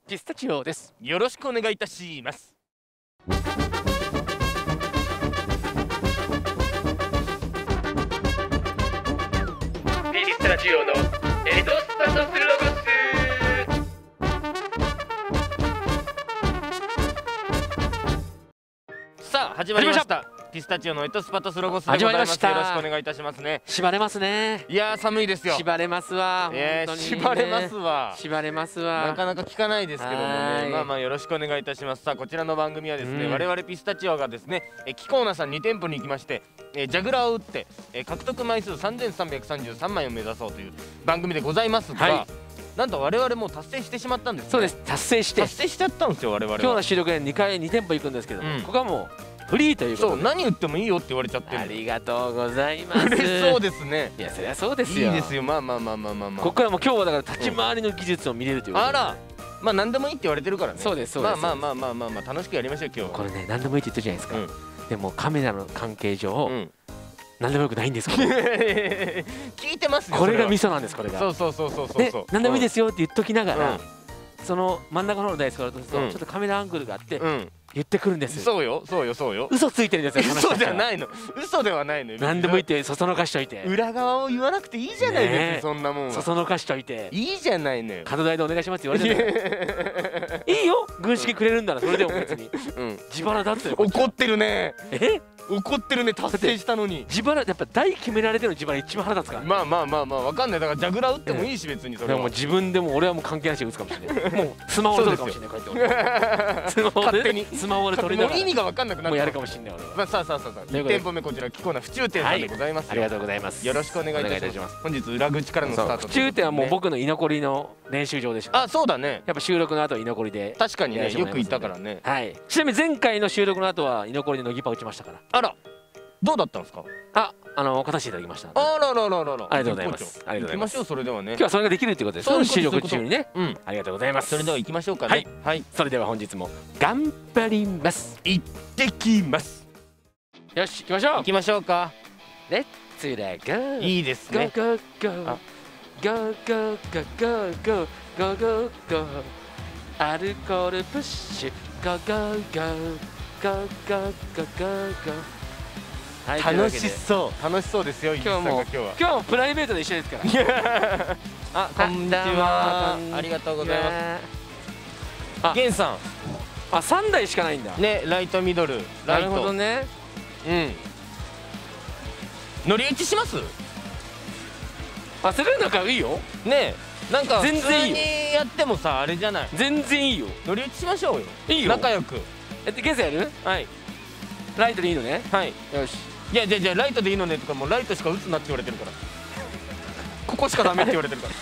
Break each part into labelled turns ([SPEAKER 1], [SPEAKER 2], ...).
[SPEAKER 1] ピスタチオです。
[SPEAKER 2] よろしくお願いいたします。
[SPEAKER 3] ピスタチオのエトスパトスロゴ
[SPEAKER 2] ス。さあ始まりました。ピスタチオのエトスパトスロゴスでございます。よろしくお願いいたしますね。
[SPEAKER 1] 縛れますね。
[SPEAKER 2] いやー寒いですよ。
[SPEAKER 1] 縛れますわ。
[SPEAKER 2] 縛れますわ。
[SPEAKER 1] 縛れますわ。
[SPEAKER 2] なかなか聞かないですけどもね。まあまあよろしくお願いいたします。さあこちらの番組はですね、我々ピスタチオがですね、キコーナさん2店舗に行きまして、ジャグラーを打って獲得枚数3333枚を目指そうという番組でございますが、なんと我々もう達成してしまったんですね。
[SPEAKER 1] そうです。達成しち
[SPEAKER 2] ゃったんですよ我々は。
[SPEAKER 1] 今日の収録で2店舗行くんですけど、ここはもうフリーということで。
[SPEAKER 2] そう、何売ってもいいよって言われちゃってる。
[SPEAKER 1] ありがとうございます。
[SPEAKER 2] 嬉しそうですね。
[SPEAKER 1] いやそりゃそうですよ。
[SPEAKER 2] いいですよ。まあ。
[SPEAKER 1] ここからもう今日はだから立ち回りの技術を見れるということで。
[SPEAKER 2] あら、まあ何でもいいって言われてるからね。
[SPEAKER 1] そうですそうです。
[SPEAKER 2] まあ楽しくやりましょう今日は。
[SPEAKER 1] これね何でもいいって言ってるじゃないですか。でもカメラの関係上何でもよくないんです。
[SPEAKER 2] 聞いてますよ。
[SPEAKER 1] これがミソなんです。これが。
[SPEAKER 2] そう。
[SPEAKER 1] 何でもいいですよって言っときながら、その真ん中の方のダイスからとちょっとカメラアングルがあって言ってくるんです。
[SPEAKER 2] そうよ。
[SPEAKER 1] 嘘ついてるんですよ。
[SPEAKER 2] 嘘じゃないの。嘘ではないのよ。
[SPEAKER 1] 何でもいいってそそのかしといて。
[SPEAKER 2] 裏側を言わなくていいじゃないですか。そんなもん。
[SPEAKER 1] そそのかしといて。
[SPEAKER 2] いいじゃないのよ。
[SPEAKER 1] 角代でお願いしますって言われてる。いいよ。軍資金くれるんならそれでも別に。自腹だって。
[SPEAKER 2] 怒ってるね。怒ってるね。達成したのに。
[SPEAKER 1] 自腹やっぱ台決められてる自腹一番腹立つから。
[SPEAKER 2] まあわかんない。だからジャグラー打ってもいいし別にそれは。
[SPEAKER 1] でも自分でも俺はもう関係なしで打つかもしれない。もうスマホで撮るかもしれない。こうやってスマホで撮りながら
[SPEAKER 2] 意味が分かんなくなる。
[SPEAKER 1] もうやるかもしれない俺は。
[SPEAKER 2] まあさあ2店舗目こちらキコーナ府中店さんでございます。
[SPEAKER 1] ありがとうございます。
[SPEAKER 2] よろしくお願いいたします。本日裏口からのスタート。
[SPEAKER 1] 府中店はもう僕の居残りの練習場でした。
[SPEAKER 2] あ、そうだね。
[SPEAKER 1] やっぱ収録の後は居残りで。
[SPEAKER 2] 確かにね、よく行ったからね。
[SPEAKER 1] はい。ちなみに前回の収録の後は居残りで乃木パ打ちましたから。
[SPEAKER 2] あら、どうだったんですか。
[SPEAKER 1] 勝たせていただきました。
[SPEAKER 2] あら。
[SPEAKER 1] ありがとうございます。
[SPEAKER 2] 行きましょう。それではね。
[SPEAKER 1] 今日はそれができるということで、その収録中にね。ありがとうございます。
[SPEAKER 2] それでは行きましょうかね。
[SPEAKER 1] はい。それでは本日も頑張ります。
[SPEAKER 2] 行ってきます。
[SPEAKER 1] よし、行きましょう。
[SPEAKER 2] 行きましょうか。
[SPEAKER 1] レッツラゴー。
[SPEAKER 2] いいですね。
[SPEAKER 1] ゴーゴーゴーゴーゴーゴーゴーゴーゴーゴーゴーアルコールプッシュゴーゴーゴーゴーゴーゴーゴーゴー。
[SPEAKER 2] 楽しそうですよ。
[SPEAKER 1] 今日もプライベートで一緒ですから。
[SPEAKER 2] あ、こんにちは。ありがとうございます。ゲンさん。
[SPEAKER 1] 3台しかないんだ
[SPEAKER 2] ね。ライトミドルライト。
[SPEAKER 1] なるほどね。
[SPEAKER 2] 乗り打ちします。
[SPEAKER 1] それなんかいいよ
[SPEAKER 2] ね。なんか
[SPEAKER 1] 全然いいよ。
[SPEAKER 2] やってもさあれじゃない。
[SPEAKER 1] 全然いいよ。
[SPEAKER 2] 乗り打ちしましょうよ。
[SPEAKER 1] いいよ。
[SPEAKER 2] 仲良く。
[SPEAKER 1] ゲンさんやる。はい。ライトでいいのね。
[SPEAKER 2] はい。
[SPEAKER 1] よし。
[SPEAKER 2] いやじゃあライトでいいのねとか、もうライトしか打つなって言われてるから。ここしかダメって言われてるから。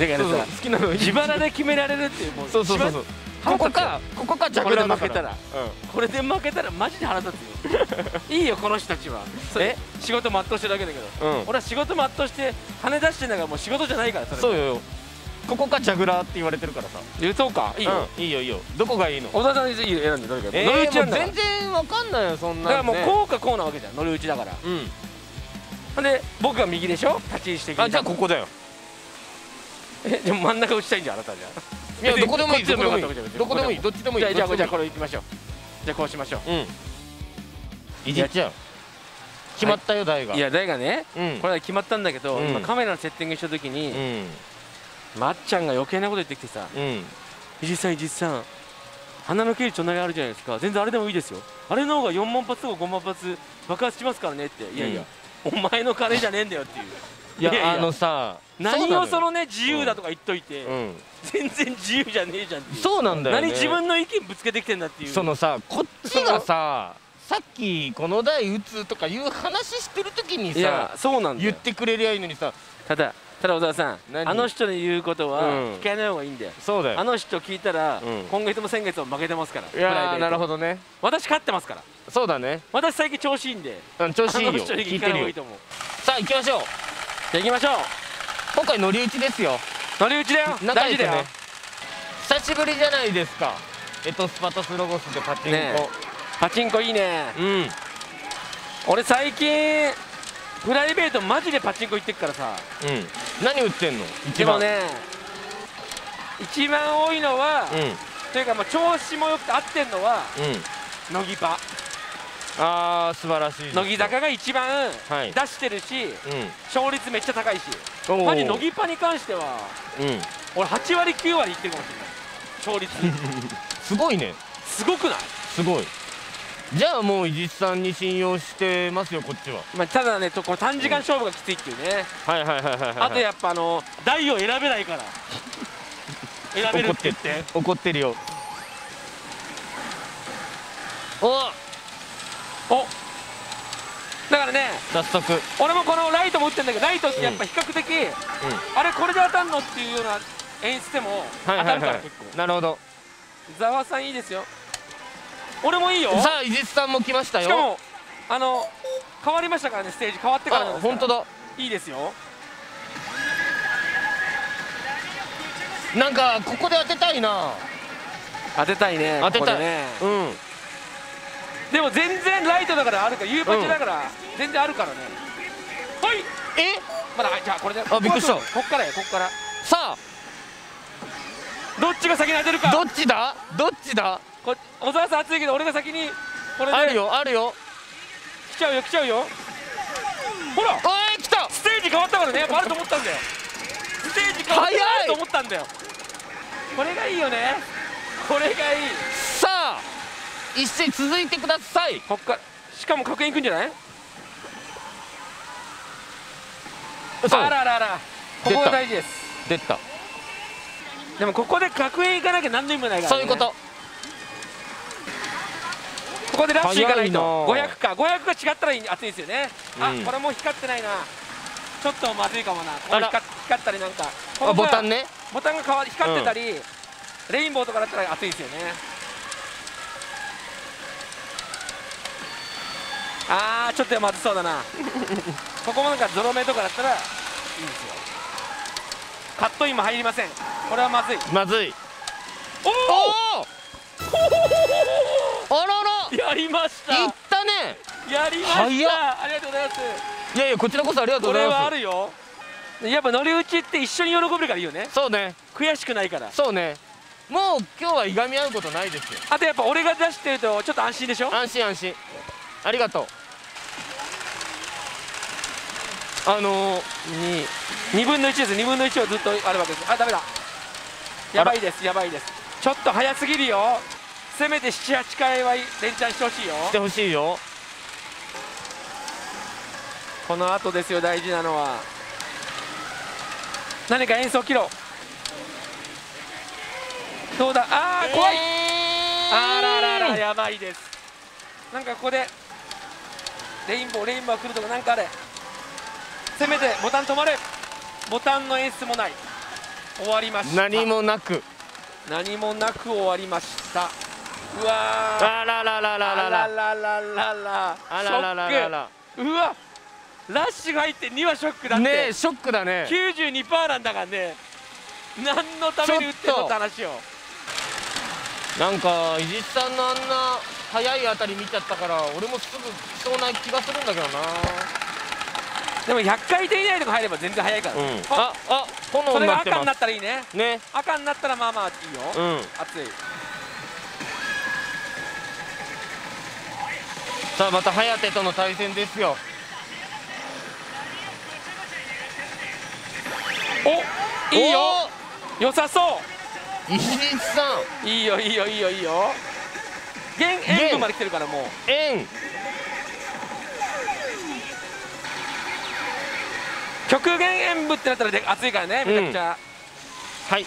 [SPEAKER 1] だからさ、好きなの自腹で決められるっていう。もう
[SPEAKER 2] そうここかジャグラーだから。
[SPEAKER 1] 負けたら、これで負けたらマジで腹立つよ。いいよこの人たちは。仕事全うしてるだけだけど、俺は仕事全うして金出してんだからもう仕事じゃないから。
[SPEAKER 2] そうよ。ここかジャグラーって言われてるからさ。
[SPEAKER 1] そうか。いいよ
[SPEAKER 2] いいよ。どこがいいの。
[SPEAKER 1] 小田さんいいよ、選んでどれか。乗り打ちなんだから。
[SPEAKER 2] 全然わかんないよそんな。
[SPEAKER 1] だからもうこうかこうなわけじゃん、乗り打ちだから。で僕が右でしょ、立ち位置的に。
[SPEAKER 2] じゃあここだよ。
[SPEAKER 1] でも真ん中打ちたいんじゃんあなたじゃ。
[SPEAKER 2] いやどこでもいい。どこでもいい。どっちでもいい。
[SPEAKER 1] じゃあこれ行きましょう。じゃあこうしましょう。
[SPEAKER 2] いじっちゃう。決まったよ台が。
[SPEAKER 1] いや台がね、これは決まったんだけど、今カメラのセッティングした時にまっちゃんが余計なこと言ってきてさ、石井さん鼻の毛隣あるじゃないですか、全然あれでもいいですよ、あれの方が4万発とか5万発爆発しますからねって。いやいやお前の金じゃねえんだよっていう。
[SPEAKER 2] いやさ、
[SPEAKER 1] 何をそのね自由だとか言っといて、全然自由じゃねえじゃんっていう。
[SPEAKER 2] そうなんだよね。
[SPEAKER 1] 何自分の意見ぶつけてきてんだっていう。
[SPEAKER 2] そのさ、こっちがさ、さっきこの台打つとかいう話してる時にさ、言ってくれりゃいいのにさ。
[SPEAKER 1] ただ小沢さん、あの人の言うことは聞かない方がいいんだよ。
[SPEAKER 2] そうだよ。
[SPEAKER 1] あの人聞いたら今月も先月も負けてますから。
[SPEAKER 2] いやなるほどね。
[SPEAKER 1] 私勝ってますから。
[SPEAKER 2] そうだね。
[SPEAKER 1] 私最近調子いいんで。
[SPEAKER 2] 調子いいよ。
[SPEAKER 1] 聞いてるよ。
[SPEAKER 2] さあ行きましょう。
[SPEAKER 1] じゃあ行きましょう。
[SPEAKER 2] 今回乗り打ちですよ。
[SPEAKER 1] 乗り打ちだよ。大事だよ。
[SPEAKER 2] 久しぶりじゃないですか。エトスパトスロゴスでパチンコ。
[SPEAKER 1] パチンコいいね。俺最近プライベートマジでパチンコ行ってっからさ。
[SPEAKER 2] 何売ってんの？
[SPEAKER 1] でもね、一番多いのはというか、調子もよくて合ってんのは乃木パ。
[SPEAKER 2] ああ素晴らしいです。
[SPEAKER 1] 乃木坂が一番
[SPEAKER 2] はい
[SPEAKER 1] 出してるし、
[SPEAKER 2] うん
[SPEAKER 1] 勝率めっちゃ高いし、
[SPEAKER 2] おー
[SPEAKER 1] マジ乃木パに関しては
[SPEAKER 2] うん
[SPEAKER 1] 俺8割9割いってるかもしれない、勝率。
[SPEAKER 2] すごいね。
[SPEAKER 1] すごくない？
[SPEAKER 2] すごい。じゃあもう伊地知さんに信用してますよこっちは。
[SPEAKER 1] ただね、この短時間勝負がきついっていうね。
[SPEAKER 2] はいはいはいはいはい。
[SPEAKER 1] あとやっぱ台を選べないから選べるって言って
[SPEAKER 2] 怒ってるよ。お
[SPEAKER 1] だからね、
[SPEAKER 2] 早速
[SPEAKER 1] 俺もこのライトも打ってんだけど、ライトってやっぱ比較的、あれこれで当たんのっていうような演出でも当たるから結構。
[SPEAKER 2] なるほど。
[SPEAKER 1] ざわさんいいですよ。俺もいいよ。
[SPEAKER 2] さあ伊地知さんも来ましたよ。
[SPEAKER 1] しかも変わりましたからね、ステージ変わってからなんですから。
[SPEAKER 2] 本当だ。
[SPEAKER 1] いいですよ。
[SPEAKER 2] なんかここで当てたいな。
[SPEAKER 1] 当てたいね。
[SPEAKER 2] 当てたい
[SPEAKER 1] ここでね。
[SPEAKER 2] うん。
[SPEAKER 1] でも全然ライトだからあるから、Uパチだから全然あるからね。はい。
[SPEAKER 2] え
[SPEAKER 1] まだじゃあこれで。
[SPEAKER 2] あびっくりした。
[SPEAKER 1] こっからよ、こっから。
[SPEAKER 2] さ
[SPEAKER 1] どっちが先に当てるか。
[SPEAKER 2] あどっちだどっちだ。
[SPEAKER 1] 小沢さん熱いけど俺が先にこれで
[SPEAKER 2] あるよあるよ。
[SPEAKER 1] 来ちゃうよ来ちゃうよ。ほら
[SPEAKER 2] 来た。
[SPEAKER 1] ステージ変わったからね、やっぱあると思ったんだよ。ステージ変わってないと思ったんだよ。これがいいよね、これがいい。
[SPEAKER 2] さあ一斉続いてください。
[SPEAKER 1] こっからしかも確認いくんじゃない？あららら、ここが大事です。
[SPEAKER 2] 出た。
[SPEAKER 1] でもここで確認いかなきゃ何の意味もないからね。
[SPEAKER 2] そういうこと。
[SPEAKER 1] ここでラッシュいかないと。
[SPEAKER 2] 早いな。
[SPEAKER 1] 500か500が違ったら熱いですよね。あ、
[SPEAKER 2] うん
[SPEAKER 1] これもう光ってないな。ちょっとまずいかもな。ここ
[SPEAKER 2] あら
[SPEAKER 1] 光ったりなんか
[SPEAKER 2] あボタンね。
[SPEAKER 1] ボタンが光ってたり、レインボーとかだったら熱いですよね。あーちょっとまずそうだなここもなんかゾロ目とかだったらいいですよ。カットインも入りません。これはまずい。
[SPEAKER 2] まずい。
[SPEAKER 1] お
[SPEAKER 2] おおあらら
[SPEAKER 1] やりました。
[SPEAKER 2] いったね。
[SPEAKER 1] やりま
[SPEAKER 2] 早っ。
[SPEAKER 1] したありがとうございます。
[SPEAKER 2] いやいやこちらこそありがとう
[SPEAKER 1] これ
[SPEAKER 2] ございます。
[SPEAKER 1] はあるよ。やっぱ乗り打ちって一緒に喜べるからいいよね。
[SPEAKER 2] そうね
[SPEAKER 1] 悔しくないから。
[SPEAKER 2] そうね。もう今日はいがみ合うことないですよ。
[SPEAKER 1] あとやっぱ俺が出してるとちょっと安心でしょ。
[SPEAKER 2] 安心安心。ありがとう。
[SPEAKER 1] 2分の1です。2分の1をずっとあるわけです。あ、ダメだ。やばいですやばいです。ちょっと早すぎるよ。せめて7、8回は連チャンしてほしいよ。
[SPEAKER 2] してほしいよ。
[SPEAKER 1] この後ですよ大事なのは。何か演奏切ろう。どうだ。あー怖い。あらららやばいです。なんかここでレインボーが来るとかなんかあれ。せめてボタン止まれ。ボタンの演出もない。終わりました。
[SPEAKER 2] 何もなく
[SPEAKER 1] 終わりました。うわー
[SPEAKER 2] あらららららら
[SPEAKER 1] あららららら
[SPEAKER 2] あららららら
[SPEAKER 1] ショック。うわラッシュが入って2はショックだって。
[SPEAKER 2] ねえショックだね。
[SPEAKER 1] 92% なんだからね。何のために打ってんのって話よ。
[SPEAKER 2] なんか伊地知さんのあんな速い当たり見ちゃったから俺もすぐ来そうな気がするんだけどな。
[SPEAKER 1] でも100回転以内とか入れば全然速いから、
[SPEAKER 2] 炎
[SPEAKER 1] それが赤に
[SPEAKER 2] になってます
[SPEAKER 1] なったらいいね。
[SPEAKER 2] ね。
[SPEAKER 1] 赤になったらまあまあいいよ、熱い。
[SPEAKER 2] さあまた颯との対戦ですよ。
[SPEAKER 1] おいいよ良さそう
[SPEAKER 2] 伊地知さん。
[SPEAKER 1] いいよいいよいいよいいよ。弦円分まで来てるからもう。
[SPEAKER 2] 円
[SPEAKER 1] 極限演舞ってなったら熱いからね、めちゃくちゃ。
[SPEAKER 2] はい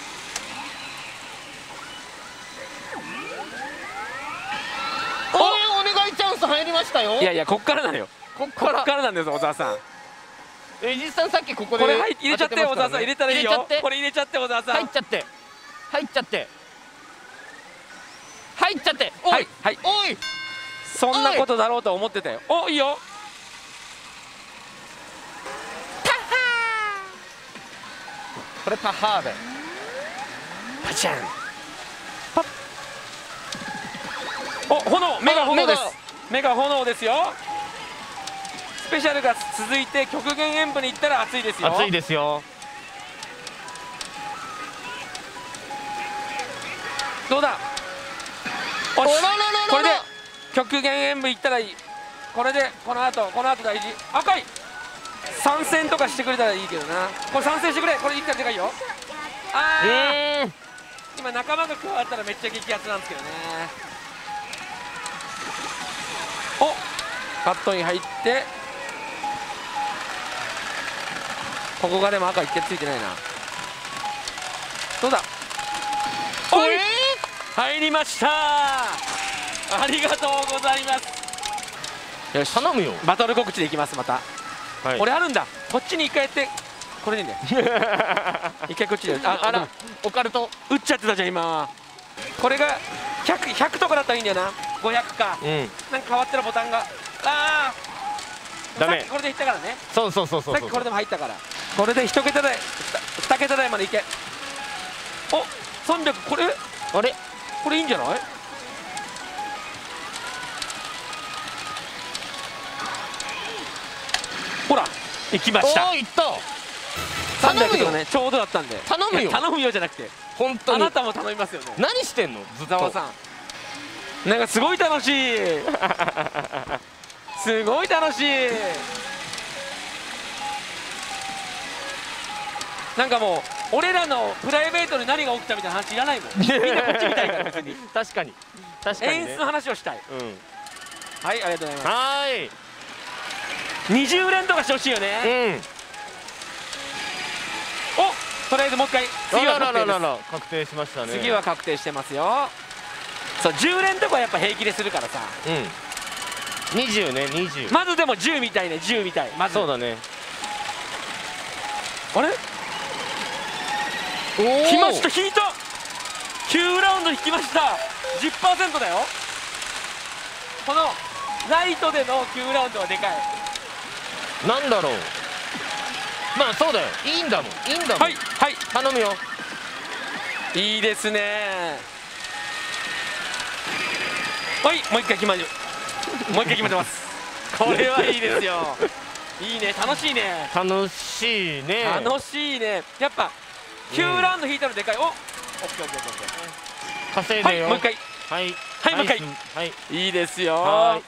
[SPEAKER 2] お願いチャンス入りましたよ。
[SPEAKER 1] いやいやこっからなのよ。
[SPEAKER 2] こっから
[SPEAKER 1] こっからなんです小沢さん。
[SPEAKER 2] 伊地知さんさっきここで
[SPEAKER 1] これ入れちゃって小沢さん。入れたらいいよ。これ入れちゃって小沢さん。
[SPEAKER 2] 入っちゃって入っちゃって入っちゃって
[SPEAKER 1] はいはい
[SPEAKER 2] おい
[SPEAKER 1] そんなことだろうと思ってたよ。おいいよ。
[SPEAKER 2] これパハーベ
[SPEAKER 1] パチャンパッ。お炎目が炎です。目が炎ですよ。スペシャルが続いて極限演舞に行ったら熱いですよ。
[SPEAKER 2] 熱いですよ。
[SPEAKER 1] どうだ。 おし
[SPEAKER 2] おらららら
[SPEAKER 1] これで極限演舞いったらいい。これでこの後大事。赤い参戦とかしてくれたらいいけどな。これ参戦してくれ。これいったらでかいよ。あー今仲間が加わったらめっちゃ激アツなんですけどね。おカットイン入って、ここがでも赤1点ついてないな。どうだ。おい入りました。ありがとうございます。よし
[SPEAKER 2] 頼むよ。
[SPEAKER 1] バトル告知でいきます。また、
[SPEAKER 2] はい、
[SPEAKER 1] これあるんだ。こっちに一回やって、これでいいんだよ一回こっちで
[SPEAKER 2] あらオカルト
[SPEAKER 1] 打っちゃってたじゃん今。これが 100とかだったらいいんだよな。500か、なんか変わってるボタンが
[SPEAKER 2] ダメ。
[SPEAKER 1] さっきこれでいったからね。
[SPEAKER 2] そう
[SPEAKER 1] さっきこれでも入ったから、これで1桁台2桁台までいけ。お300。これ
[SPEAKER 2] あれ
[SPEAKER 1] これいいんじゃない。ほら行きました。
[SPEAKER 2] おーいった。
[SPEAKER 1] 300とかねちょうどだったんで。
[SPEAKER 2] 頼むよ。
[SPEAKER 1] 頼むよじゃなくて
[SPEAKER 2] 本当に
[SPEAKER 1] あなたも頼みますよね。
[SPEAKER 2] 何してんのずっと。
[SPEAKER 1] ざわさんなんかすごい楽しいすごい楽しい。なんかもう俺らのプライベートに何が起きたみたいな話いらないもんみんなこっち見たいから別に
[SPEAKER 2] 確かにね、
[SPEAKER 1] 演出の話をしたい。はいありがとうございます。
[SPEAKER 2] はーい
[SPEAKER 1] 20連とかしてほしいよね。おとりあえずもう一回次は確定です。
[SPEAKER 2] 確定しましたね。
[SPEAKER 1] 次は確定してますよ。そう10連とかやっぱ平気でするからさ。
[SPEAKER 2] 20ね20。
[SPEAKER 1] まずでも10みたいね。10みたい。まず
[SPEAKER 2] そうだね。
[SPEAKER 1] あれ来ました。引いた。9ラウンド引きました。 10% だよ。このライトでの9ラウンドはでかい。
[SPEAKER 2] なんだろう。まあそうだよ。いいんだもん。
[SPEAKER 1] はいはい
[SPEAKER 2] 頼むよ。
[SPEAKER 1] いいですね。はいもう一回決まる。もう一回決まってますこれはいいですよ。いいね楽しいね。
[SPEAKER 2] 楽しいね。
[SPEAKER 1] 楽しいね。やっぱ9ラウンド引いたらでかい。おオッケーオッケーオッケー。
[SPEAKER 2] 稼いでよ。
[SPEAKER 1] はいもう一回。
[SPEAKER 2] はい
[SPEAKER 1] はいもう一回。
[SPEAKER 2] はい
[SPEAKER 1] いいですよ。
[SPEAKER 2] はーい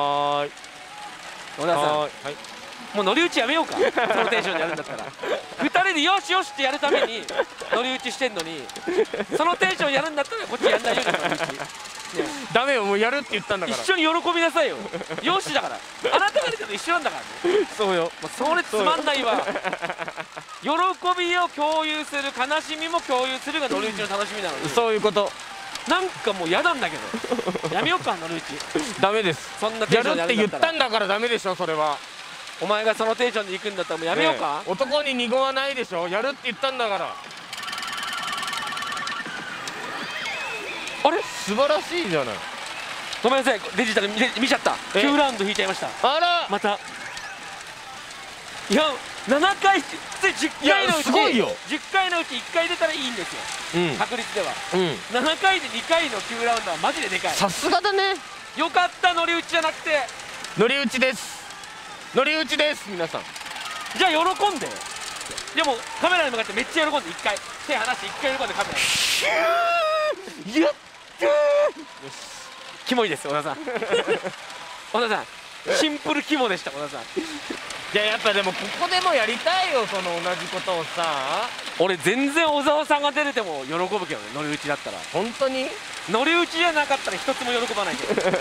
[SPEAKER 1] 小田さんもう乗り打ちやめようかそのテンションでやるんだったら2人でよしよしってやるために乗り打ちしてんのにそのテンションやるんだったらこっちやんないように乗り打ち、ね、
[SPEAKER 2] ダメよ。もうやるって言ったんだから。
[SPEAKER 1] 一緒に喜びなさいよ。よしだからあなたが出たと一緒なんだからね。
[SPEAKER 2] そうよ。
[SPEAKER 1] もうそれつまんないわ。喜びを共有する悲しみも共有するが乗り打ちの楽しみなのに
[SPEAKER 2] そういうこと。
[SPEAKER 1] なんかもう嫌なんだけどやめようか乗り打ち。
[SPEAKER 2] ダメです。
[SPEAKER 1] そんなテン
[SPEAKER 2] やる
[SPEAKER 1] ションでやるんだったら
[SPEAKER 2] って言ったんだからダメでしょそれは。
[SPEAKER 1] お前がそのテンションで行くんだったらもうやめようか、
[SPEAKER 2] ね、男に二言はないでしょ。やるって言ったんだから。
[SPEAKER 1] あれ
[SPEAKER 2] 素晴らしいじゃない。
[SPEAKER 1] ごめんなさいデジタル見ちゃった。9ラウンド引いちゃいました。
[SPEAKER 2] あら
[SPEAKER 1] またいや7回10回のうち
[SPEAKER 2] すごいよ。
[SPEAKER 1] 10回のうち1回出たらいいんですよ、確率では。7回で2回の9ラウンドはマジででかい。
[SPEAKER 2] さすがだね。
[SPEAKER 1] よかった乗り打ちじゃなくて。
[SPEAKER 2] 乗り打ちです。乗り打ちです皆さん。
[SPEAKER 1] じゃあ喜んで。でもカメラに向かってめっちゃ喜んで1回手離して1回喜んでカメラにやったー。よしキモいです小田さん小田さんシンプルキモでした小田さん。
[SPEAKER 2] いややっぱでもここでもやりたいよその同じことをさ。
[SPEAKER 1] 俺全然小沢さんが出れても喜ぶけどね乗り打ちだったら。
[SPEAKER 2] 本当に
[SPEAKER 1] 乗り打ちじゃなかったら一つも喜ばないけど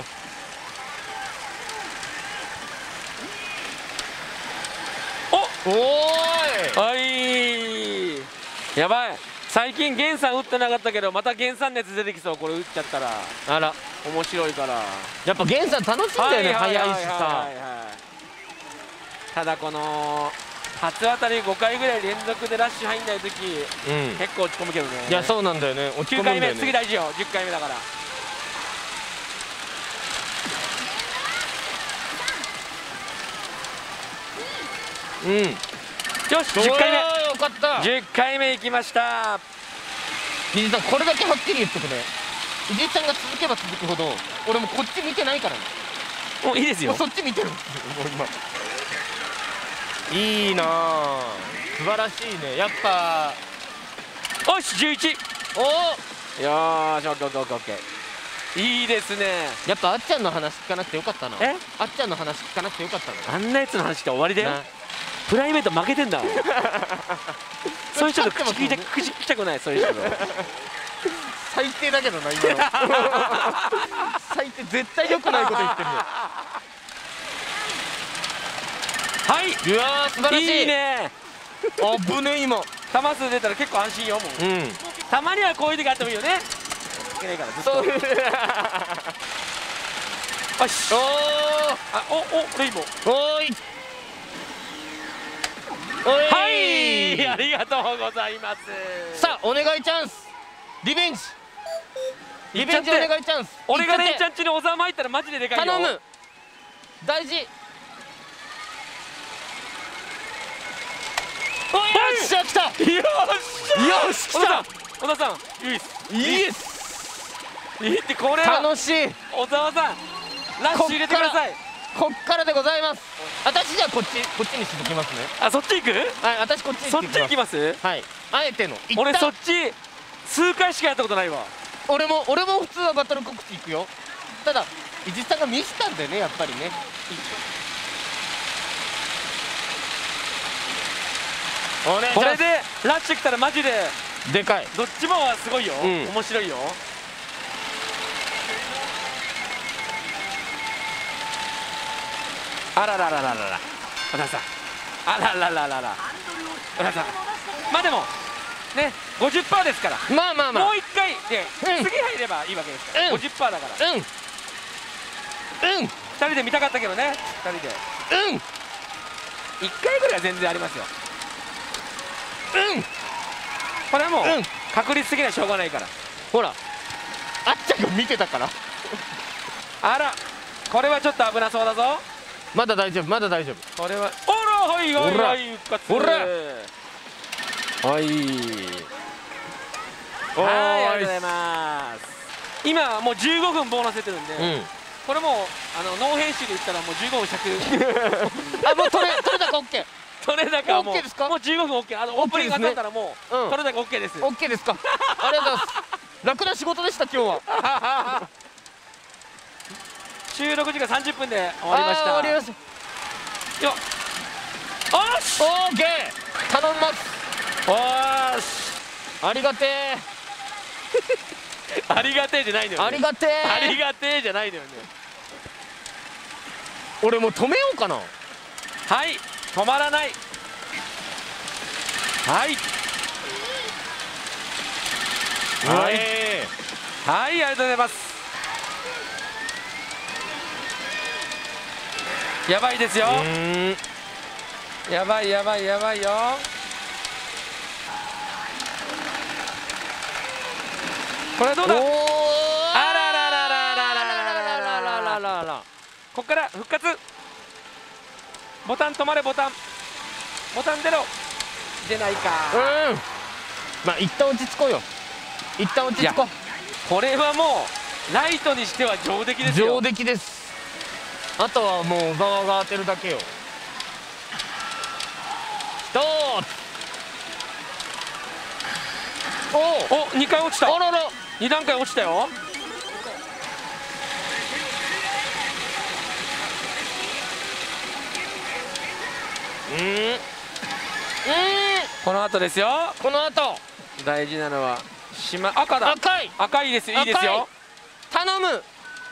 [SPEAKER 2] おーい。
[SPEAKER 1] はいやばい。最近源さん打ってなかったけどまた源さん熱出てきそう。これ打っちゃったら
[SPEAKER 2] あら
[SPEAKER 1] 面白いから。
[SPEAKER 2] やっぱ源さん楽しいんだよね。早いしさ。
[SPEAKER 1] ただこの初当たり5回ぐらい連続でラッシュ入んない時、結構落ち込むけどね。
[SPEAKER 2] いやそうなんだよね。落ち込むんだよね。
[SPEAKER 1] 9回目次大事よ。10回目だから。よし10回目。
[SPEAKER 2] よかった。
[SPEAKER 1] 10回目いきました。
[SPEAKER 2] 藤井さんこれだけはっきり言っとくね。藤井さんが続けば続くほど俺もこっち見てないからね。
[SPEAKER 1] もういいですよ。
[SPEAKER 2] もうそっち見てるんですよもう今。いいなあ素晴らしいね。やっぱ
[SPEAKER 1] よし11。
[SPEAKER 2] お
[SPEAKER 1] よーしオッケーオッケーオッケー。 いいですね。
[SPEAKER 2] やっぱあっちゃんの話聞かなくてよかったな。
[SPEAKER 1] え、
[SPEAKER 2] あっちゃんの話聞かなくてよかったな。
[SPEAKER 1] あんなやつの話して終わりだよ。
[SPEAKER 2] な
[SPEAKER 1] プライベート負けてんだもん。そういう人と口聞きたくない。そういう人と
[SPEAKER 2] 最低だけどな今の最低、絶対良くないこと言ってるよ。
[SPEAKER 1] はい、
[SPEAKER 2] うわー素晴らしい。
[SPEAKER 1] いいね。
[SPEAKER 2] あぶね今。
[SPEAKER 1] 球数出たら結構安心よ。もうたまにはこういう時あってもいいよね。いけないからずっと。
[SPEAKER 2] そういう
[SPEAKER 1] よし。おレインボー。
[SPEAKER 2] おーいおい、
[SPEAKER 1] はい、ありがとうございます。
[SPEAKER 2] さあお願いチャンス、リベンジお願いチャンス。
[SPEAKER 1] 俺がレンちゃんちに小沢参ったらマジででかいよ。
[SPEAKER 2] 頼む、大事。よっしゃ来た。よし来た。
[SPEAKER 1] 小田さんいいっす。
[SPEAKER 2] イエス。
[SPEAKER 1] いいってこれは
[SPEAKER 2] 楽しい。
[SPEAKER 1] 小沢さんラッシュ入れてください。
[SPEAKER 2] こっからでございます。私じゃあこっちにしときますね。
[SPEAKER 1] あ、そっち行く？
[SPEAKER 2] はい、私こっちに
[SPEAKER 1] そっち行きます？
[SPEAKER 2] はい、あえての。
[SPEAKER 1] 俺そっち数回しかやったことないわ。
[SPEAKER 2] 俺も普通はバトル告知行くよ。ただ伊地さんが見せたんだよね、やっぱりね。
[SPEAKER 1] これでラッシュ来たらマジで
[SPEAKER 2] でかい。
[SPEAKER 1] どっちもはすごいよ。面白いよ。あらららららら、小田さん、あららららら、小田さん、まあでもね、50% ですから、
[SPEAKER 2] まあ
[SPEAKER 1] もう一回で次入ればいいわけですから、50% だから。2人で見たかったけどね、2人で1回ぐらいは全然ありますよ。これはもう確率的にはしょうがないから。
[SPEAKER 2] ほら、あっちゃんが見てたから。
[SPEAKER 1] あら、これはちょっと危なそうだぞ。
[SPEAKER 2] まだ大丈夫、まだ大丈夫。
[SPEAKER 1] これはおら、はいはいはい、復活。
[SPEAKER 2] ほら、
[SPEAKER 1] はい、はい、ありがとうございます。今もう15分ボーナス出てるんで、これもうノー編集で言ったらもう15分尺
[SPEAKER 2] あ、もう取れ高 OK。
[SPEAKER 1] 取れ高はもう
[SPEAKER 2] OK ですか？
[SPEAKER 1] もう15分 OK。オープニング当たったらもう取れ高 OK です。
[SPEAKER 2] OK ですか？ありがとうございます。楽な仕事でした今日は。
[SPEAKER 1] 収録時間30分で終わりました。
[SPEAKER 2] 終わりました。
[SPEAKER 1] よっ、おし、
[SPEAKER 2] オーケー、頼みます。
[SPEAKER 1] おーし、
[SPEAKER 2] ありがてえ。
[SPEAKER 1] ありがてえじゃないのよね。
[SPEAKER 2] ありがてえ。
[SPEAKER 1] ありがてえじゃないのよね。
[SPEAKER 2] 俺もう止めようかな。
[SPEAKER 1] はい、止まらない。はい、はい、はい、ありがとうございます。やばいですよ。やばいやばいやばいよ。これはどうだ。あらららららららららららら。ここから復活。ボタン止まれ、ボタン出ろ。出ないか。
[SPEAKER 2] まあ一旦落ち着こうよ。一旦落ち着こう。
[SPEAKER 1] これはもうライトにしては上出来ですよ。
[SPEAKER 2] 上出来です。あとはもう小沢が当てるだけよ。
[SPEAKER 1] お、2回落ちた。
[SPEAKER 2] あらら、
[SPEAKER 1] 2段階落ちたよ。この後ですよ。
[SPEAKER 2] この後
[SPEAKER 1] 大事なのは赤だ。赤いです。いいですよ。
[SPEAKER 2] 頼む。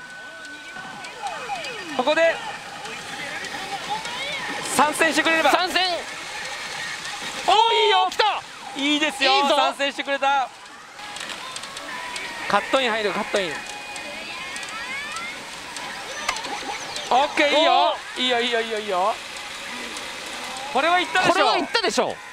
[SPEAKER 1] ここで参戦してくれれば。
[SPEAKER 2] 参戦。
[SPEAKER 1] お、いいよ。
[SPEAKER 2] 来た。
[SPEAKER 1] いいですよ。参戦してくれた。カットイン入る。カットイン。オッケー、いいよ。いいよいいよいいよいいよ。これはいったでしょ。
[SPEAKER 2] これはいったでしょ。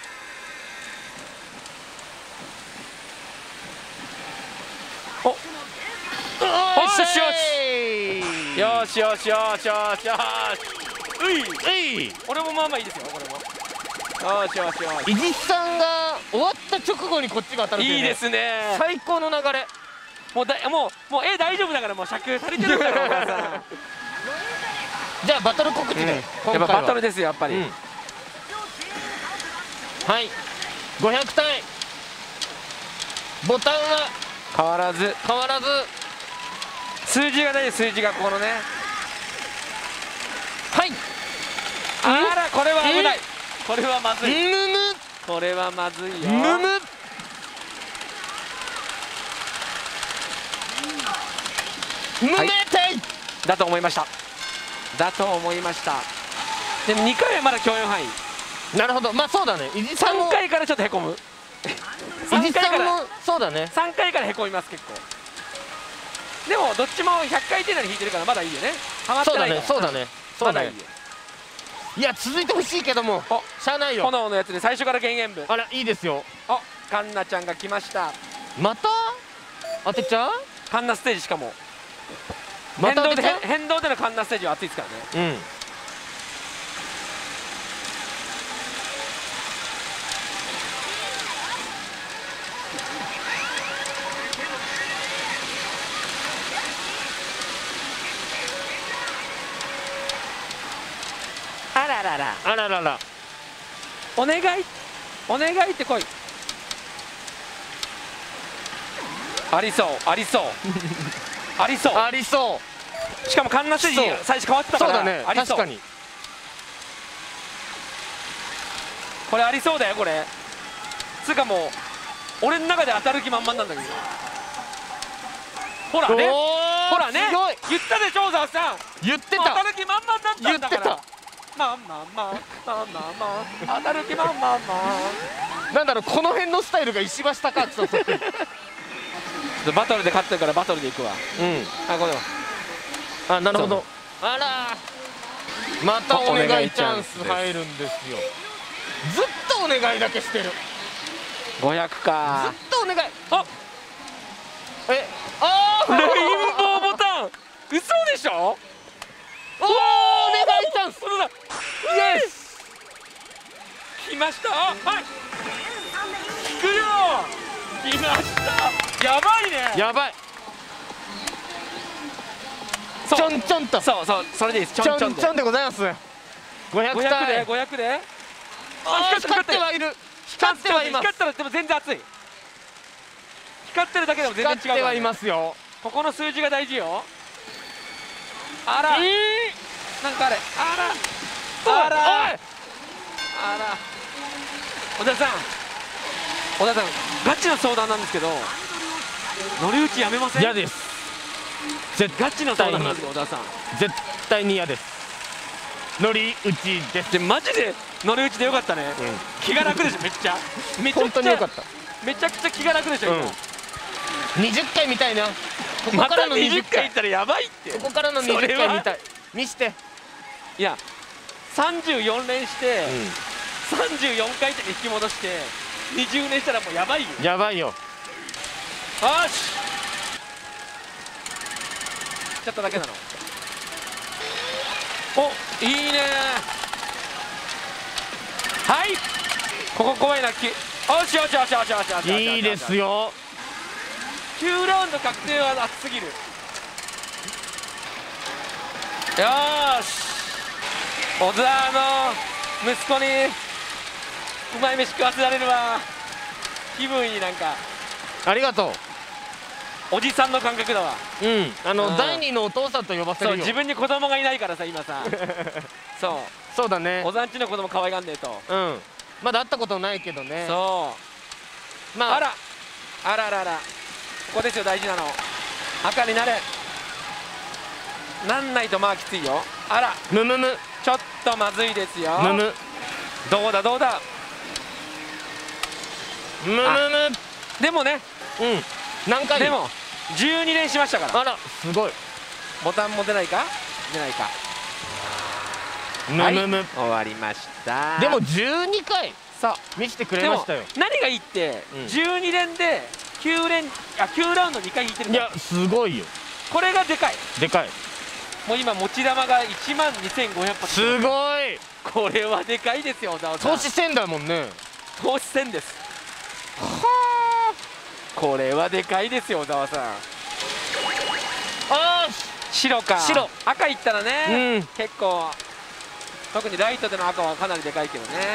[SPEAKER 1] お、よしよしよしよしよしよしよし。俺もまあまあいいですよ。これもよしよしよし。
[SPEAKER 2] 伊地さんが終わった直後にこっちが当たる。
[SPEAKER 1] いいですね。
[SPEAKER 2] 最高の流れ。
[SPEAKER 1] もう大丈夫だから。もう尺足りてるんだからお母さん。
[SPEAKER 2] じゃあバトル告知で。
[SPEAKER 1] やっぱバトルですよ、やっぱり。
[SPEAKER 2] はい、500体。ボタンは
[SPEAKER 1] 変わらず数字が大事、数字がこのね。
[SPEAKER 2] はい。
[SPEAKER 1] あら、これは危ない。これはまずい。
[SPEAKER 2] むむ。
[SPEAKER 1] これはまずいよ。
[SPEAKER 2] むむ。むめてい。
[SPEAKER 1] だと思いました。だと思いました。でも2回はまだ許容範囲。
[SPEAKER 2] なるほど。まあそうだね。
[SPEAKER 1] 3回からちょっとへこむ。
[SPEAKER 2] 3回からもそうだね。
[SPEAKER 1] 3回からへこみます結構。でもどっちも100回転なり引いてるからまだいいよね。ハマってないから。
[SPEAKER 2] そうだね。そうだね。いや続いてほしいけどもしゃあないよ。
[SPEAKER 1] 炎のやつで最初から減塩分。
[SPEAKER 2] あらいいですよ。
[SPEAKER 1] あ、カンナちゃんが来ました。
[SPEAKER 2] また当てちゃう？
[SPEAKER 1] カンナステージしかも
[SPEAKER 2] また
[SPEAKER 1] 変動でのカンナステージは熱いですからね。うん。あららら、
[SPEAKER 2] あららら、
[SPEAKER 1] お願いお願いって来い。ありそうありそうありそう
[SPEAKER 2] ありそう。
[SPEAKER 1] しかもカンナステージ最初変わってたから。
[SPEAKER 2] そうだね、確かに
[SPEAKER 1] これありそうだよ。これつうかもう俺の中で当たる気満々なんだけど。ほらね、ほらね、言ったでしょ小沢さん。
[SPEAKER 2] 言ってた。
[SPEAKER 1] 当たる気満々だったんだから。
[SPEAKER 2] 言ってた。
[SPEAKER 1] まあまあまあまあまあまあ当たる気満々まあ。
[SPEAKER 2] なんだろう、この辺のスタイルが石橋貴明とそっくり。
[SPEAKER 1] バトルで勝ってるからバトルでいくわ。うん。あ、これは。
[SPEAKER 2] あ、なるほど。あらまたお願いチャンス入るんですよ。ずっとお願いだけしてる。
[SPEAKER 1] 500か。
[SPEAKER 2] ずっとお願い。あ
[SPEAKER 1] レインボーボタン嘘でしょ。
[SPEAKER 2] おお願いチャンス。
[SPEAKER 1] イエス来ました。あ、はい聞くよ。来ました。やばいね。
[SPEAKER 2] やばい。ちょんちょんと。
[SPEAKER 1] そうそう、それでいいです。
[SPEAKER 2] ちょんちょんちょんでございます。500
[SPEAKER 1] で500で。
[SPEAKER 2] あ、光ってはいる。光ってはいます。
[SPEAKER 1] 光ったらでも全然熱い。光ってるだけでも全然違う。
[SPEAKER 2] 光ってはいますよ。
[SPEAKER 1] ここの数字が大事よ。あら、なんかあれ、あらあらあら、小田さんガチな相談なんですけど、乗り打ちやめません？
[SPEAKER 2] 嫌です。
[SPEAKER 1] ガチの相談なんですよ小田さん。
[SPEAKER 2] 絶対に嫌です。乗り打ちです。
[SPEAKER 1] でマジで乗り打ちでよかったね。気が楽でしょ。めっちゃ
[SPEAKER 2] 本当によかった。
[SPEAKER 1] めちゃくちゃ気が楽でしょ。
[SPEAKER 2] 20回見たいな。
[SPEAKER 1] また20回いったらやばいって。
[SPEAKER 2] ここからの20回見たい。見して。
[SPEAKER 1] いや34連して34回転引き戻して20連したらもうやばいよ。
[SPEAKER 2] やばいよ。よ
[SPEAKER 1] しちょっとだけなの。お、いいね。はい、ここ怖いな。よしよしよしよしよしよしよし。
[SPEAKER 2] いいですよ。
[SPEAKER 1] 9ラウンド確定は熱すぎる。よーし、小沢の息子にうまい飯食わせられるわ。気分いい。なんか
[SPEAKER 2] ありがとう。
[SPEAKER 1] おじさんの感覚だわ。
[SPEAKER 2] 第二のお父さんと呼ばせるよ。
[SPEAKER 1] 自分に子供がいないからさ今さ。
[SPEAKER 2] そうだね。
[SPEAKER 1] おざんちの子供可愛がんねえと。
[SPEAKER 2] まだ会ったことないけどね。
[SPEAKER 1] そう、まあ、あらここですよ大事なの。赤になれ。なんないとまあきついよ。あら
[SPEAKER 2] むむむ、
[SPEAKER 1] ちょっとまずいですよ。
[SPEAKER 2] むむ、
[SPEAKER 1] どうだ
[SPEAKER 2] むむむ。
[SPEAKER 1] でもね、
[SPEAKER 2] 何回
[SPEAKER 1] でも12連しましたから。
[SPEAKER 2] あらすごい。
[SPEAKER 1] ボタンも出ないか。
[SPEAKER 2] むむむ、
[SPEAKER 1] 終わりました。
[SPEAKER 2] でも12回見せてくれましたよ。
[SPEAKER 1] 何がいいって12連で9ラウンド2回引いてる。
[SPEAKER 2] いやすごいよ。
[SPEAKER 1] これがでかい。もう今持ち玉が12500発。
[SPEAKER 2] すごい。
[SPEAKER 1] これはでかいですよ小沢さん。
[SPEAKER 2] 投資戦だもんね。
[SPEAKER 1] 投資戦です。はあ、これはでかいですよ小沢さん。白か。赤いったらね、結構特にライトでの赤はかなりでかいけどね。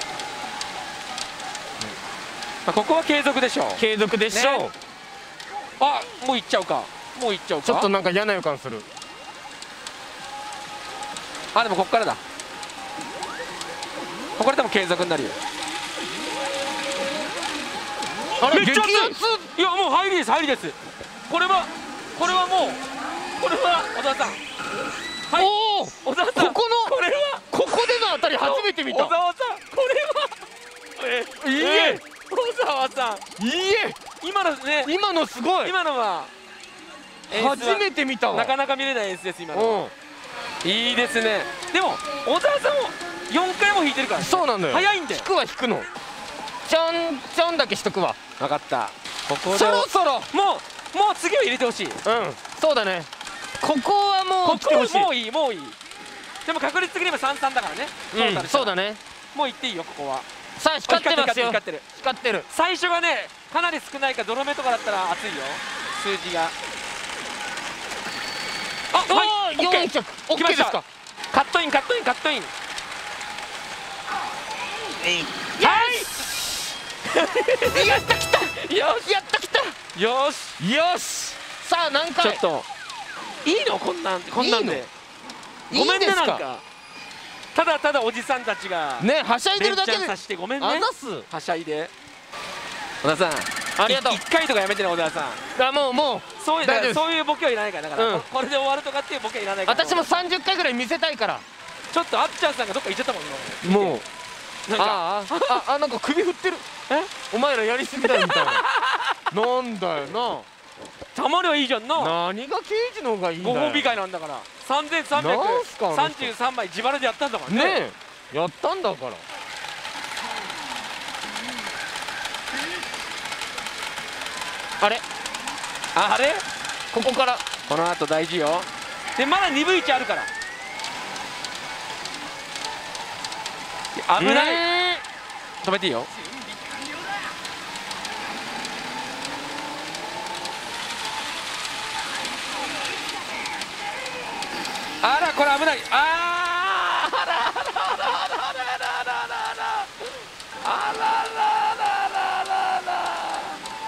[SPEAKER 1] ここは継続でしょう。 あ、もう行っちゃうか。もう行っちゃうか。
[SPEAKER 2] ちょっとなんか嫌な予感する。
[SPEAKER 1] あ、でもこっからだ。ここで多分継続になるよ。
[SPEAKER 2] あれ
[SPEAKER 1] めっちゃ熱
[SPEAKER 2] 激アツ。
[SPEAKER 1] い。いや、もう入りです、入りです。これはもう、これは小田さん。はい、
[SPEAKER 2] おお、
[SPEAKER 1] 小田さん、
[SPEAKER 2] ここの
[SPEAKER 1] これは
[SPEAKER 2] ここでの当たり初めて見た。
[SPEAKER 1] 小沢さん、これは、いいえ、小沢さん、
[SPEAKER 2] いいえ、
[SPEAKER 1] 今のね、
[SPEAKER 2] 今のすごい。
[SPEAKER 1] 今のは演出は
[SPEAKER 2] 初めて見たわ。
[SPEAKER 1] なかなか見れない演出です、今の。
[SPEAKER 2] うん、
[SPEAKER 1] いいですね。でも小沢さんも4回も弾いてるからね。
[SPEAKER 2] そうなんだよ。
[SPEAKER 1] 早いんだよ。
[SPEAKER 2] 弾くは弾くの。ちょんちょんだけしとくわ。
[SPEAKER 1] 分かった。ここで
[SPEAKER 2] そろそろ。
[SPEAKER 1] もう次は入れてほしい。
[SPEAKER 2] うん、そうだね。ここはもう来てほしい。
[SPEAKER 1] もういい、もういい。でも確率的には3-3だからね。
[SPEAKER 2] うん、そうだね。
[SPEAKER 1] もう行っていいよ、ここは。
[SPEAKER 2] さあ光ってますよ。
[SPEAKER 1] 光ってる。
[SPEAKER 2] 光ってる。
[SPEAKER 1] 最初がね、かなり少ないから泥目とかだったら熱いよ、数字が。あ、はい、
[SPEAKER 2] 4着。オッケーですか。
[SPEAKER 1] カットイン、カットイン、カットイン。はい。
[SPEAKER 2] やったきた。
[SPEAKER 1] よし、
[SPEAKER 2] やったきた。
[SPEAKER 1] よし、
[SPEAKER 2] よし。さあ何回。
[SPEAKER 1] ちょっといいの、こんなんで。
[SPEAKER 2] いいの
[SPEAKER 1] ごめんね、
[SPEAKER 2] いいんですか。
[SPEAKER 1] なんかただただおじさんたちが
[SPEAKER 2] ね、はしゃいでるだけで。
[SPEAKER 1] 連チャンさしてごめんね。
[SPEAKER 2] あざす。
[SPEAKER 1] はしゃいで。小田さん、
[SPEAKER 2] ありがとう。
[SPEAKER 1] 1回とかやめてね、小田さん。
[SPEAKER 2] あ、もう
[SPEAKER 1] そういう
[SPEAKER 2] 大丈夫です。
[SPEAKER 1] そういうボケはいらないから、だから、
[SPEAKER 2] うん
[SPEAKER 1] これで終わるとかっていうボケはいらないから。
[SPEAKER 2] 私も30回ぐらい見せたいから。
[SPEAKER 1] ちょっとあっちゃんさんがどっか行っちゃったもん今。
[SPEAKER 2] もう
[SPEAKER 1] なんか
[SPEAKER 2] なんか首振ってる。お前らやりすぎだよみたいな。なんだよな。
[SPEAKER 1] たまにはいいじゃんな。
[SPEAKER 2] 何が刑事の方がいいんだよ。
[SPEAKER 1] ご褒美会なんだから3333枚自腹でやったんだからね。
[SPEAKER 2] ねえ、やったんだから。あれ
[SPEAKER 1] あれ、
[SPEAKER 2] ここから
[SPEAKER 1] この後大事よ。でまだ鈍い位置あるから危ない。止めていいよ。あら、これ危ない。あらあらあらあらあらあらあらあらあら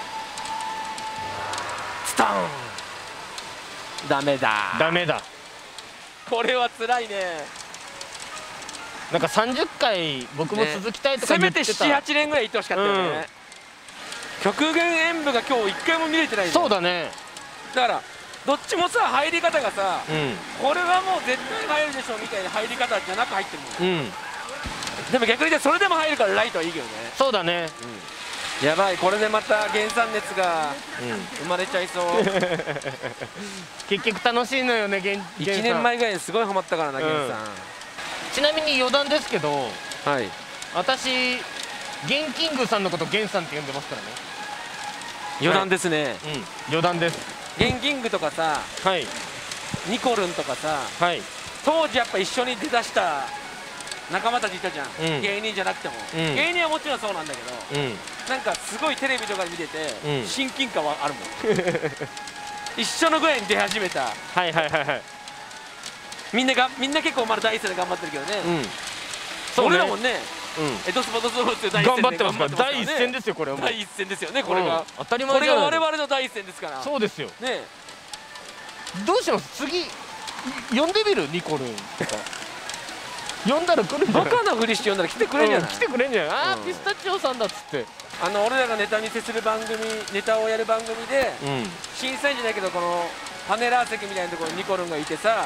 [SPEAKER 1] ストーン。ダメだ。
[SPEAKER 2] ダメだ。
[SPEAKER 1] これは辛いね。
[SPEAKER 2] なんか30回僕も続きたいとか
[SPEAKER 1] せめて
[SPEAKER 2] 言ってた。
[SPEAKER 1] 7、8年ぐらい行ってほしかったよね。極限演舞が今日1回も見れてないじゃん。
[SPEAKER 2] そうだね。
[SPEAKER 1] だからどっちもさ、入り方がさ、
[SPEAKER 2] う
[SPEAKER 1] これはもう絶対入るでしょみたいな入り方じゃなく入ってるもん。
[SPEAKER 2] ん。
[SPEAKER 1] でも逆に言ってそれでも入るからライトはいいけどね。
[SPEAKER 2] そうだね。
[SPEAKER 1] やばい、これでまた原産熱が生まれちゃいそう。
[SPEAKER 2] 結局楽しいのよね。
[SPEAKER 1] 1年前ぐらいにすごいハマったからな、原さん。
[SPEAKER 2] ちなみに余談ですけど、
[SPEAKER 1] はい。
[SPEAKER 2] 私ゲンキングさんのことゲンさんって呼んでますからね。
[SPEAKER 1] 余談ですね。
[SPEAKER 2] 余談です。
[SPEAKER 1] ゲンキングとかさ、
[SPEAKER 2] はい
[SPEAKER 1] ニコルンとかさ、
[SPEAKER 2] はい。
[SPEAKER 1] 当時やっぱ一緒に出だした仲間たちいたじゃん、
[SPEAKER 2] うん
[SPEAKER 1] 芸人じゃなくても、
[SPEAKER 2] うん
[SPEAKER 1] 芸人はもちろんそうなんだけど、なんかすごいテレビとかで見てて、
[SPEAKER 2] うん
[SPEAKER 1] 親近感はあるもん。一緒のぐらいに出始めた。
[SPEAKER 2] はいはいはいはい。
[SPEAKER 1] みんな結構まだ第一線で頑張ってるけどね、
[SPEAKER 2] そうね。
[SPEAKER 1] 俺らもね、エトスポトスポって第一線で
[SPEAKER 2] 頑張ってますから。
[SPEAKER 1] から
[SPEAKER 2] 第一線ですよこれはもう。
[SPEAKER 1] 第一線ですよね、これが、
[SPEAKER 2] 当たり
[SPEAKER 1] これが
[SPEAKER 2] 前じゃない。
[SPEAKER 1] 我々の第一線ですから
[SPEAKER 2] そうですよ。
[SPEAKER 1] ね。
[SPEAKER 2] どうします次呼んでみるニコルンとか。呼んだら来るんじゃない。
[SPEAKER 1] バカなふりして呼んだら来てくれんじゃない、
[SPEAKER 2] 来てくれんじゃない。ああピスタチオさんだっつって。
[SPEAKER 1] 俺らがネタ見せする番組、ネタをやる番組で、審査員じゃないけどこのパネラー席みたいなところにニコルンがいてさ、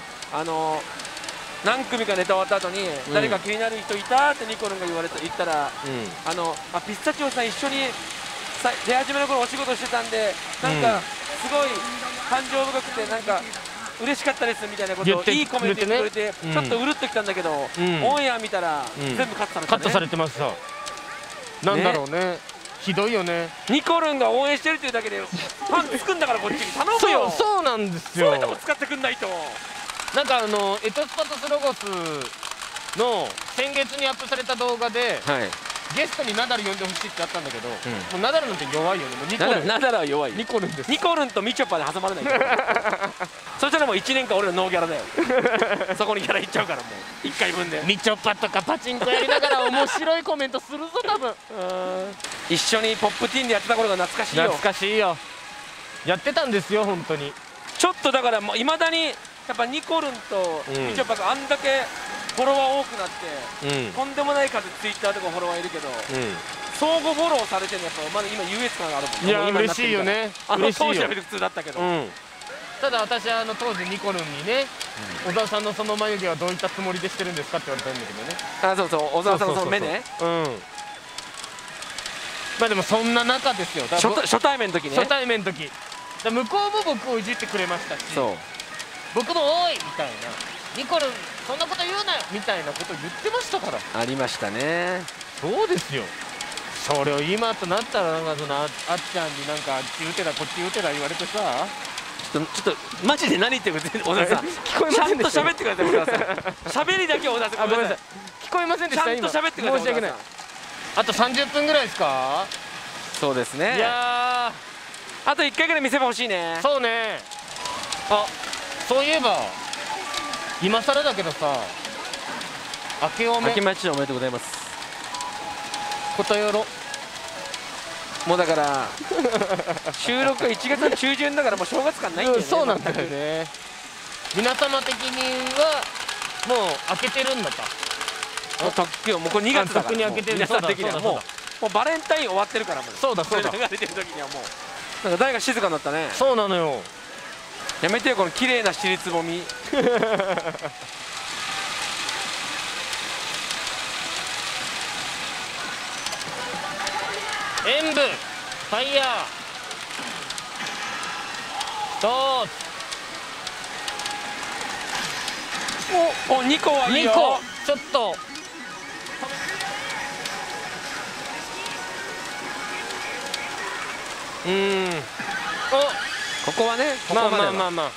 [SPEAKER 1] 何組かネタ終わった後に、誰か気になる人いたってニコルンが言ったら、ピスタチオさん一緒に出始めの頃お仕事してたんで、なんかすごい感情深くてなんか嬉しかったですみたいなことをいいコメント言ってくれて、ちょっとうるっときたんだけど、オンエア見たら全部カットされてたね。
[SPEAKER 2] カットされてますさ。なんだろうね。ひどいよね。
[SPEAKER 1] ニコルンが応援してるっていうだけでファンつくんだから、こっちに頼むよ。
[SPEAKER 2] そうなんですよ。
[SPEAKER 1] そういうとこ使ってくんないと。
[SPEAKER 2] なんかエトスパトスロゴスの先月にアップされた動画で、ゲストにナダル呼んでほしいってあったんだけど、もうナダルなんて弱いよね。もうニコルン。
[SPEAKER 1] ナダルは弱いよ。
[SPEAKER 2] ニコルンです。
[SPEAKER 1] ニコルンとみちょぱで挟まれないそしたらもう1年間俺らノーギャラだよ。そこにギャラいっちゃうから、もう1回分で。
[SPEAKER 2] みちょぱとかパチンコやりながら面白いコメントするぞ多分。
[SPEAKER 1] 一緒にポップティーンでやってた頃が懐かしいよ。
[SPEAKER 2] 懐かしいよ。 やってたんですよ本当に。
[SPEAKER 1] ちょっとだからいまだにやっぱニコルンとみちょぱがあんだけフォロワー多くなって、とんでもない数ツイッターとかフォロワーいるけど、相互フォローされてるのやっぱまだ今優越感があるもんね。
[SPEAKER 2] いや嬉しいよね。
[SPEAKER 1] 当時は普通だったけど、
[SPEAKER 2] ただ私当時ニコルンにね、小沢さんのその眉毛はどういったつもりでしてるんですかって言われたんだけどね。
[SPEAKER 1] あ、そうそう、小沢さんのその目ね。
[SPEAKER 2] まあでもそんな中ですよ。
[SPEAKER 1] 初対面の時ね。
[SPEAKER 2] 初対面の時向こうも僕をいじってくれましたし、僕も「おい!」みたいな「ニコルンそんなこと言うなよ!」みたいなこと言ってましたから。
[SPEAKER 1] ありましたね。
[SPEAKER 2] そうですよ。それを今となったらなんかそのあっちゃんになんかあっち打てだこっち打てだ言われてさ、
[SPEAKER 1] ちょっとマジで何言ってるか小田さん
[SPEAKER 2] 聞こえませんでした。
[SPEAKER 1] ちゃんと喋ってください小田さん。喋りだけ小田さん。
[SPEAKER 2] ごめんなさい。聞こえませんでした。
[SPEAKER 1] ちゃんと喋ってください。
[SPEAKER 2] 申し訳ない。あと30分ぐらいですか。
[SPEAKER 1] そうですね。
[SPEAKER 2] いや
[SPEAKER 1] あと1回ぐらい見せ場欲しいね。
[SPEAKER 2] そうね。あ、そういえば今更だけどさ、明けおめ
[SPEAKER 1] 明けましておめでとうございます。
[SPEAKER 2] ことよろ。
[SPEAKER 1] もうだから収録が1月の中旬だからもう正月感ないんだよね。
[SPEAKER 2] そうなんだよね。皆様的にはもう開けてるんだか。
[SPEAKER 1] もうとっくにもうこれ2月だから。
[SPEAKER 2] に開けてる。
[SPEAKER 1] 皆さん的にはもうバレンタイン終わってるからもう。
[SPEAKER 2] そうだそうだ。
[SPEAKER 1] それが出てる時にはもうなんか台が静かになったね。
[SPEAKER 2] そうなのよ。
[SPEAKER 1] やめてよこの綺麗な尻つぼみ。
[SPEAKER 2] 演舞ファイヤー1
[SPEAKER 1] つ。お2個はいいよ。
[SPEAKER 2] 2個ちょっと
[SPEAKER 1] ここはね、
[SPEAKER 2] まあまあまあまあ。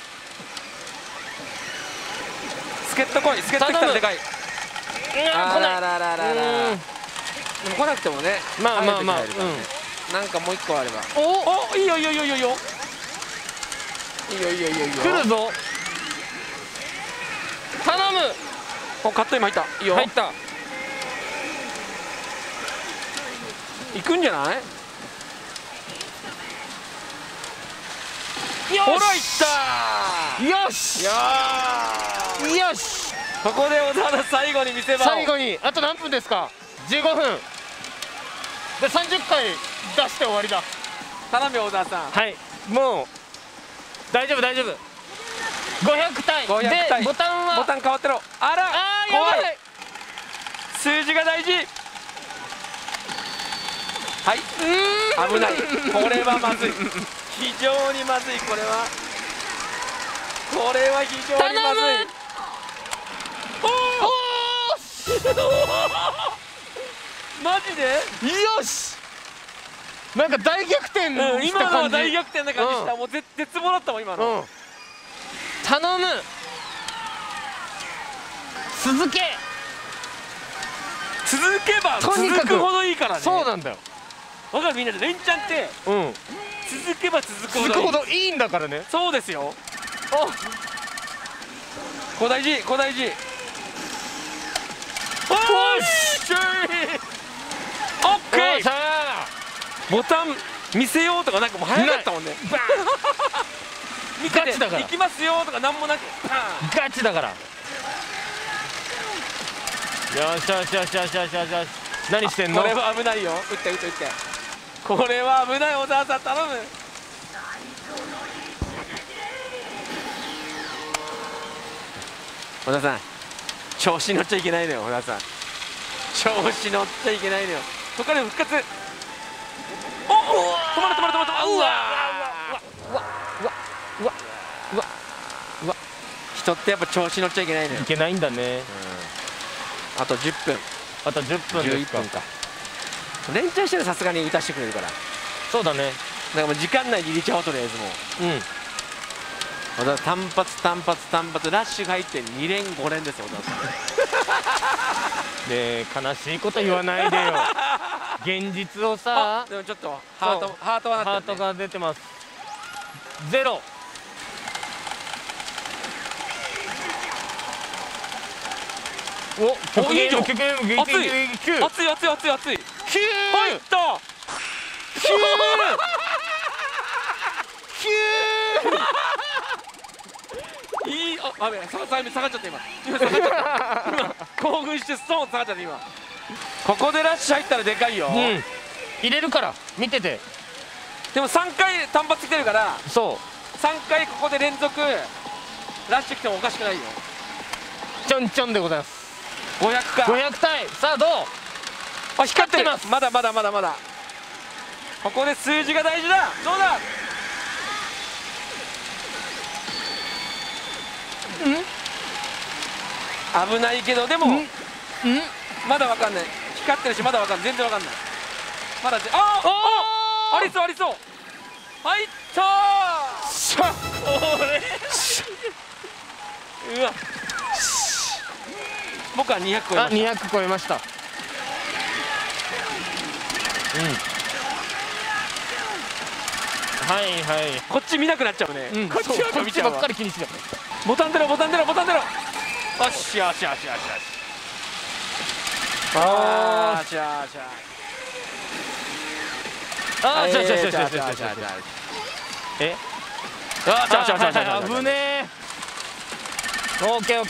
[SPEAKER 1] 助っ人来い。助っ人来たらでかい。
[SPEAKER 2] あららららら。
[SPEAKER 1] でも来なくてもね。
[SPEAKER 2] まあまあまあ。
[SPEAKER 1] なんかもう1個あれば。
[SPEAKER 2] お、
[SPEAKER 1] いいよいいよいいよいいよいいよいいよいいよいいよ。
[SPEAKER 2] 来るぞ。頼む。
[SPEAKER 1] お、カット今入った。いいよ。
[SPEAKER 2] 入った。
[SPEAKER 1] 行くんじゃない？
[SPEAKER 2] よし。
[SPEAKER 1] ほら行った。
[SPEAKER 2] よし。よし。
[SPEAKER 1] ここで小田原最後に見せ場を。
[SPEAKER 2] 最後にあと何分ですか？15分で30回出して終わりだ。
[SPEAKER 1] 頼むよ小田さん。
[SPEAKER 2] はい、もう大丈夫大丈夫。500体でボタンは
[SPEAKER 1] ボタン変わってろ。あら怖い。数字が大事。はい、危ない。これはまずい。非常にまずい。これは非常にまずい。マジで
[SPEAKER 2] よし。なんか大逆転した感じ。
[SPEAKER 1] 今のは大逆転な感じした。もう絶望だったもん今の。
[SPEAKER 2] 頼む続け
[SPEAKER 1] ば続くほどいいからね。
[SPEAKER 2] そうなんだよ。
[SPEAKER 1] わかるみんなで連チャンって続けば続くほど
[SPEAKER 2] いいんだからね。
[SPEAKER 1] そうですよ。こ大事こ大事。おーしオッケー。ボタン見せようとかなんかもう早かったもんね。見てて行きますよとかなんもなく
[SPEAKER 2] ガチだから。よしよしよしよしよしよしよし。何してんの？
[SPEAKER 1] これは危ないよ。打って打って打って。これは危ない。小沢さん頼む。小田さん調子乗っちゃいけないのよ。小田さん調子乗っちゃいけないのよ。そこから復活。おお止まる止まる止まる。うわ人ってやっぱ調子乗っちゃいけないのよ。
[SPEAKER 2] いけないんだね。
[SPEAKER 1] あと10分。
[SPEAKER 2] あと10分ですか。
[SPEAKER 1] 11分か。連チャンしたらさすがに打たしてくれるから。
[SPEAKER 2] そうだね。
[SPEAKER 1] だからもう時間内に入れちゃおうとりあえずもう。小田単発単発単発ラッシュが入って2連5連ですよ小田さん。
[SPEAKER 2] で悲しいこと言わないでよ。現実をさ。
[SPEAKER 1] でもちょっとハートはなってるね。
[SPEAKER 2] ハートが出てます。0。お、
[SPEAKER 1] いいじゃん。熱い
[SPEAKER 2] 熱い
[SPEAKER 1] 熱い熱い熱い。
[SPEAKER 2] 9。
[SPEAKER 1] 入った。
[SPEAKER 2] 9。
[SPEAKER 1] あべ下がっちゃった今下がっちゃった今興奮してストーン下がっちゃった今ここでラッシュ入ったらでかいよ、
[SPEAKER 2] 入れるから見てて。
[SPEAKER 1] でも3回単発来てるから
[SPEAKER 2] そう
[SPEAKER 1] 3回ここで連続ラッシュ来てもおかしくないよ。
[SPEAKER 2] ちょんちょんでございます。
[SPEAKER 1] 500か
[SPEAKER 2] 500対さあどう。
[SPEAKER 1] あ光ってる
[SPEAKER 2] ます。
[SPEAKER 1] まだここで数字が大事だ。どうだ危ないけどでもまだわかんない。光ってるしまだわかんない。全然わかんない。まだありそう入ったー。
[SPEAKER 2] しゃ
[SPEAKER 1] うわ僕は200超えました。
[SPEAKER 2] 200超えました。はいはい。
[SPEAKER 1] こっち見なくなっちゃうね、こっち
[SPEAKER 2] こっちばっかり気にしてる。
[SPEAKER 1] ボタン出ろよしよしあーしゃ
[SPEAKER 2] あーしゃえあ危ねえ。オッケー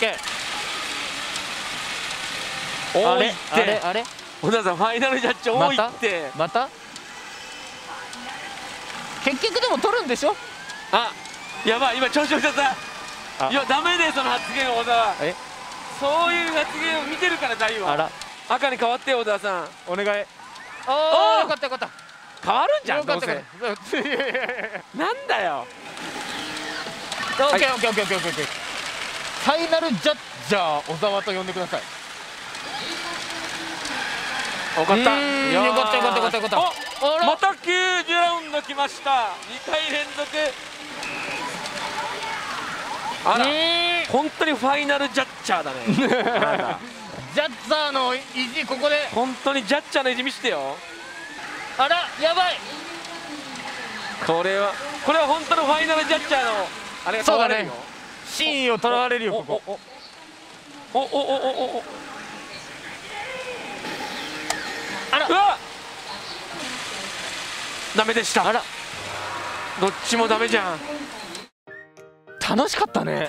[SPEAKER 2] あれ
[SPEAKER 1] 小田さんファイナルジャッジ多いって
[SPEAKER 2] また結局でも取るんでしょ。
[SPEAKER 1] あやばい今調子乗っちゃった。いやダメでその発言小田は。そういう発言を見てるから大は赤に変わってよ小田さん
[SPEAKER 2] お願い。よかった
[SPEAKER 1] 変わるんじゃんどうせなんだよ。
[SPEAKER 2] オッケーファイナルジャッジャー小沢と呼んでください。
[SPEAKER 1] よかった。
[SPEAKER 2] よかった
[SPEAKER 1] また90ラウンド来ました。2回連続。あら本当にファイナルジャッジャーだね
[SPEAKER 2] ジャッジャーの意地ここで
[SPEAKER 1] 本当にジャッジャーの意地見せてよ。
[SPEAKER 2] あらやばい。
[SPEAKER 1] これは本当のファイナルジャッジャーのあれが問われるよ。
[SPEAKER 2] 真意をとらわれるよここ。あら
[SPEAKER 1] うわダメでした。
[SPEAKER 2] あら
[SPEAKER 1] どっちもダメじゃん。
[SPEAKER 2] 楽しかったね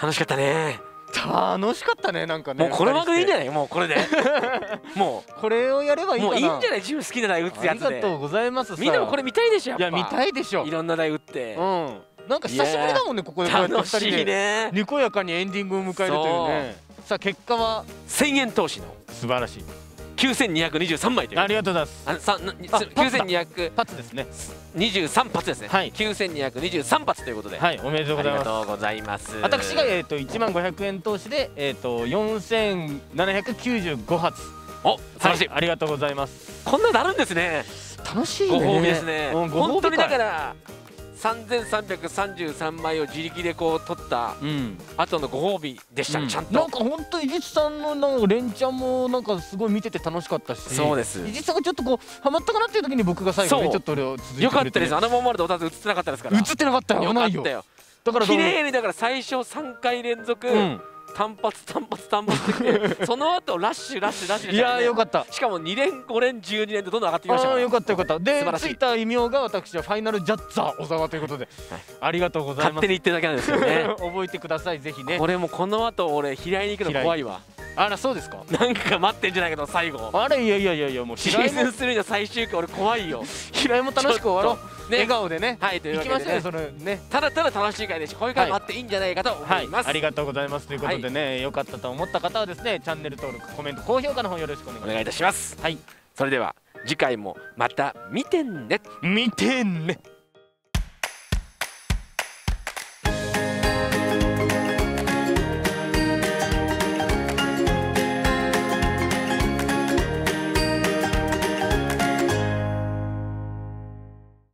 [SPEAKER 2] なんかね。
[SPEAKER 1] もうこの番組いいんじゃない。もうこれでもう
[SPEAKER 2] これをやればいいかな。
[SPEAKER 1] もういいんじゃない。自分好きな台打つやつで。
[SPEAKER 2] ありがとうございます。
[SPEAKER 1] みんなもこれ見たいでしょ。やっぱ
[SPEAKER 2] いや見たいでしょ。
[SPEAKER 1] いろんな台打って
[SPEAKER 2] なんか久しぶりだもんねここでこうやって2人で
[SPEAKER 1] 楽しいね。
[SPEAKER 2] にこやかにエンディングを迎えるというね。さあ結果は
[SPEAKER 1] 1000円投資の
[SPEAKER 2] 素晴らしい
[SPEAKER 1] 9223枚という。
[SPEAKER 2] ありがとうございます。
[SPEAKER 1] 9223
[SPEAKER 2] 発ですね。
[SPEAKER 1] 発ですね。
[SPEAKER 2] はい
[SPEAKER 1] 9223発ということで。
[SPEAKER 2] はいおめでとうございます。
[SPEAKER 1] ありがとうございます。
[SPEAKER 2] 私が10500円投資で4795発。
[SPEAKER 1] お素晴らしい。
[SPEAKER 2] ありがとうございます。
[SPEAKER 1] こんなのあるんですね。
[SPEAKER 2] 楽しいね。
[SPEAKER 1] ご褒美ですね。本当にだか
[SPEAKER 2] ら
[SPEAKER 1] ら3333枚を自力でこう取った後のご褒美でしたね。ちゃんと
[SPEAKER 2] なんか本当伊地知さんのなんか連チャンもなんかすごい見てて楽しかったし。
[SPEAKER 1] そうです。
[SPEAKER 2] 伊地知さんがちょっとこうハマったかなっていう時に僕が最後ねちょっと俺を続いてくれて。
[SPEAKER 1] よかったです。あのままでおたず映ってなかったですから。
[SPEAKER 2] 映ってなかったよ。危ないよ。
[SPEAKER 1] だ
[SPEAKER 2] から
[SPEAKER 1] 綺麗にだから最初3回連続単発ってその後ラッシュでしたね。
[SPEAKER 2] いやよかった。
[SPEAKER 1] しかも2連5連12連とどんどん上がってきましたから。
[SPEAKER 2] よかったでついた異名が私はファイナルジャッジャー小沢ということでありがとうございます。
[SPEAKER 1] 勝手に言ってるだけなんですけどね。
[SPEAKER 2] 覚えてくださいぜひね。
[SPEAKER 1] 俺もこの後俺平井に行くの怖いわ。
[SPEAKER 2] あらそうですか。
[SPEAKER 1] なんか待ってんじゃないけど最後。
[SPEAKER 2] あれいやもう
[SPEAKER 1] シーズン3の最終回俺怖いよ。
[SPEAKER 2] 平井も楽しく終わろう。笑顔でね。
[SPEAKER 1] はいというわけでね。
[SPEAKER 2] それね。
[SPEAKER 1] ただ楽しい回でしこういう回もあっていいんじゃないかと思います。
[SPEAKER 2] ありがとうございますということでねよかったと思った方はですねチャンネル登録コメント高評価の方よろしくお願いいたします。
[SPEAKER 1] はい。それでは次回もまた見てね。